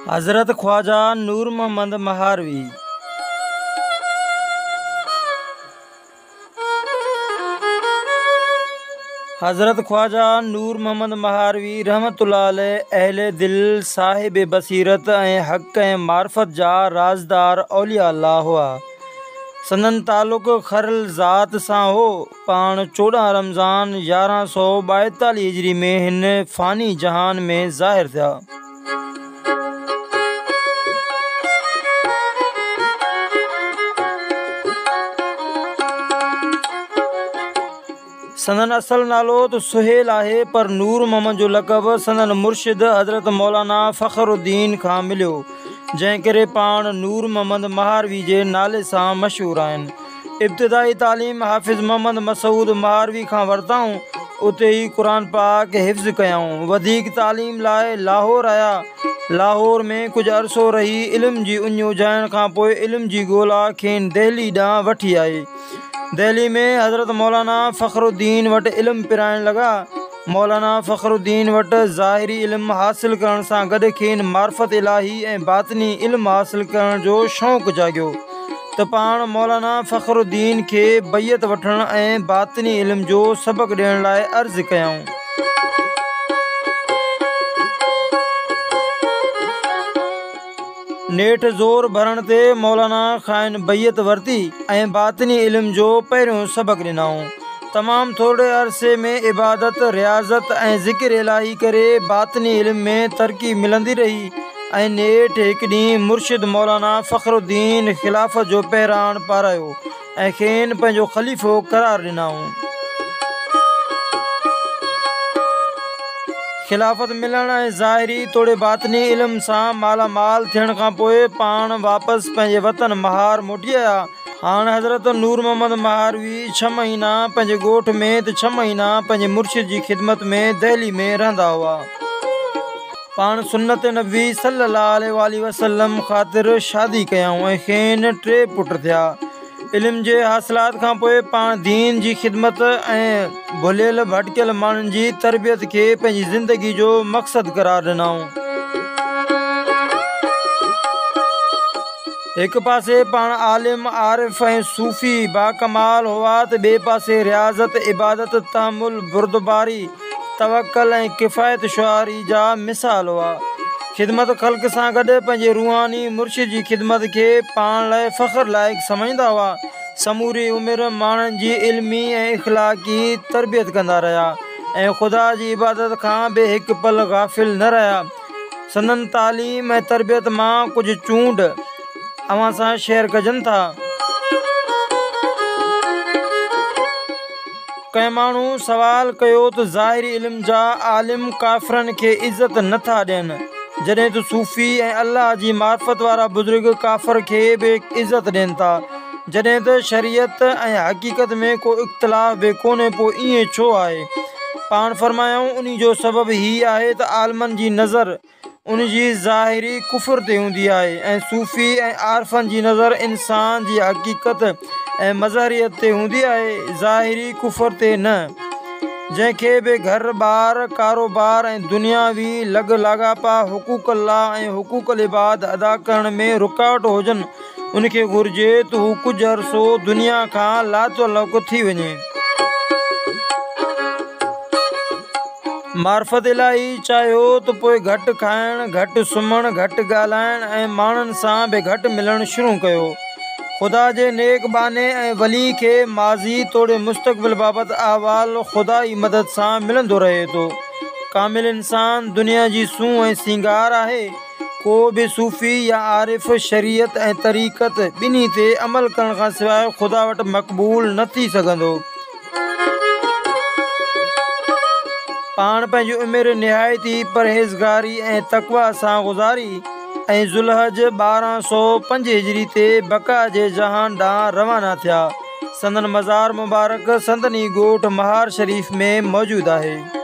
हज़रत ख्वाजा नूर मोहम्मद महारवी। हज़रत ख्वाजा नूर मोहम्मद महारवी रहमतुल्लाह अलैह अहले दिल साहिब बसीरत ऐं हक़ ऐं मार्फत जा राज़दार औलिया अल्लाह हुआ। संदन ताल्लुक़ खरल ज़ात सां हो। पाण 14 रमज़ान 1142 हिजरी में हिन फ़ानी जहान में ज़ाहिर थिया। संदन असल नालो तो सुहेल आहे, पर नूर मोहम्मद जो लक़ब संदन मुर्शिद हज़रत मौलाना फ़खरुद्दीन खां मिलियो, जंहिं करे पाण नूर मोहम्मद महारवी जे नाले सां मशहूर आहिनि। इब्तिदाई तालीम हाफ़िज़ मोहम्मद मसूद महारवी खां वरिताऊं, उते ई क़ुरान पाक हिफ़्ज़ कयाऊं। वधीक तालीम लाइ लाहौर आया। लाहौर में कुछ अरसो रही इल्म जी उञ उजाइण खां पोइ इल्म जी ॻोल्हा खेनि दिल्ली ॾांहुं वठी आए। दिल्ली में हज़रत मौलाना फ़खरुद्दीन वटि इल्म पिराइण लॻा। मौलाना फ़खरुद्दीन वटि ज़ाहिरी इल्म हासिल करण सां गॾु खेनि मार्फत इलाही ऐं बातिनी इल्म हासिल करण जो शौक़ु जाॻियो, त पाण मौलाना फ़खरुद्दीन खे बैयत वठण ऐं बातिनी इल्म जो सबक़ ॾियण लाइ अर्ज़ु कयाऊं। नेठ ज़ोर भरण ते मौलाना खाइन बैयत वरती ऐं बातिनी इल्म जो पहिरियों सबक़ ॾिनाऊं। तमामु थोरे अरसे में इबादत, रियाज़त ऐं ज़िक्र इलाही करे बातिनी इल्म में तरक़ी मिलंदी रही ऐं नेठ हिकु ॾींहुं मुर्शिद मौलाना फ़खरुद्दीन ख़िलाफ़त जो पहिराण पारायो ऐं खेनि पंहिंजो ख़लीफ़ो क़रार ॾिनाऊं। ख़िलाफ़त मिलण ऐं ज़ाहिरी तोड़े बातिनी इल्म सां मालामाल थियण खां पोइ पाण वापसि पंहिंजे वतन महार मोटी आया। हाणे हज़रत नूर मोहम्मद महारवी 6 महीना पंहिंजे ॻोठ में त 6 महीना पंहिंजे मुर्शिद जी ख़िदमत में दिल्ली में रहंदा हुआ। पाण सुन्नत नबी सल्लल्लाहु अलैहि वसल्लम ख़ातिर शादी कयाऊं ऐं खेनि 3 पुट थिया। इल्म जे हासिलात खां पोइ पाण दीन जी ख़िदमत ऐं भुलियल भटकियल माण्हुनि जी तरबियत खे पंहिंजी ज़िंदगी जो मक़सदु क़रार ॾिनाऊं। हिकु पासे पाण आलिम, आरिफ ऐं सूफ़ी बाकमाल हुआ, त ॿिए पासे रियाज़त, इबादत, तहमुल, बुर्दबारी, तवक्कल ऐं किफ़ायत शुआरी जा मिसाल हुआ। ख़िदमत ख़ल्क़ सां गॾु पंहिंजे रूहानी मुर्शिद जी ख़िदमत खे पाण लाइ फ़ख़्र लाइक़ु सम्झंदा हुआ। समूरी उमिरि माण्हुनि जी इल्मी ऐं इख़्लाक़ी तरबियत कंदा रहिया ऐं ख़ुदा जी इबादत खां बि हिकु पल गाफ़िल न रहिया। संदन तालीम ऐं तरबियत मां कुझु चूंड अवां सां शेयर कजनि था। कंहिं माण्हू सवाल कयो त ज़ाहिरी इल्म जा आलिम काफ़िरनि खे इज़त नथा ॾियनि, जॾहिं त सूफ़ी ऐं अल्लाह जी मार्फत वारा बुज़ुर्ग काफ़िर खे बि इज़त ॾियनि था, जॾहिं त शरीयत ऐं हक़ीक़त में को इख़्तिलाफ़ बि कोन्हे, पोइ ईअं छो आहे? पाण फरमायूं, उन जो सबबु हीअ आहे त आलमनि जी नज़र उन जी ज़ाहिरी कुफ़र ते हूंदी आहे ऐं सूफ़ी ऐं आरिफ़नि जी नज़र इंसान जी हक़ीक़त ऐं मज़हरियत ते हूंदी आहे, ज़ाहिरी कुफ़र ते न। जंहिंखे बि घर बार, कारोबार ऐं दुनियावी लॻ लाॻापा हुक़ूक़ अल्लाह ऐं हुक़ूक़ इबाद अदा करण में रुकावट हुजनि, उनखे घुरिजे त हू कुझु अरसो दुनिया खां लातुअलक़ थी वञे। मार्फत इलाही चाहियो त पोइ घटि खाइण, घटि सुम्हण, घटि ॻाल्हाइण ऐं माण्हुनि सां बि घटि मिलणु शुरू कयो। ख़ुदा जे नेक बाने ऐं वली खे माज़ी तोड़े मुस्तक़बिल बाबति अहवाल ख़ुदा जी मदद सां मिलंदो रहे थो। कामिल इंसान दुनिया जी सूंह ऐं सिंगार आहे। को बि सूफ़ी या आरिफ शरीयत ऐं तरीक़त ॿिन्ही ते अमल करण खां सवाइ ख़ुदा वटि मक़बूल न थी सघंदो। पाण पंहिंजी उमिरि निहायती परहेज़गारी ऐं तक़वा सां गुज़ारी ऐं ज़ुल्हज 1205 हिजरी ते बका जे जहान ॾांहुं रवाना थिया। संदन मज़ार मुबारक संदनी ॻोठ महार शरीफ़ में मौजूदु आहे।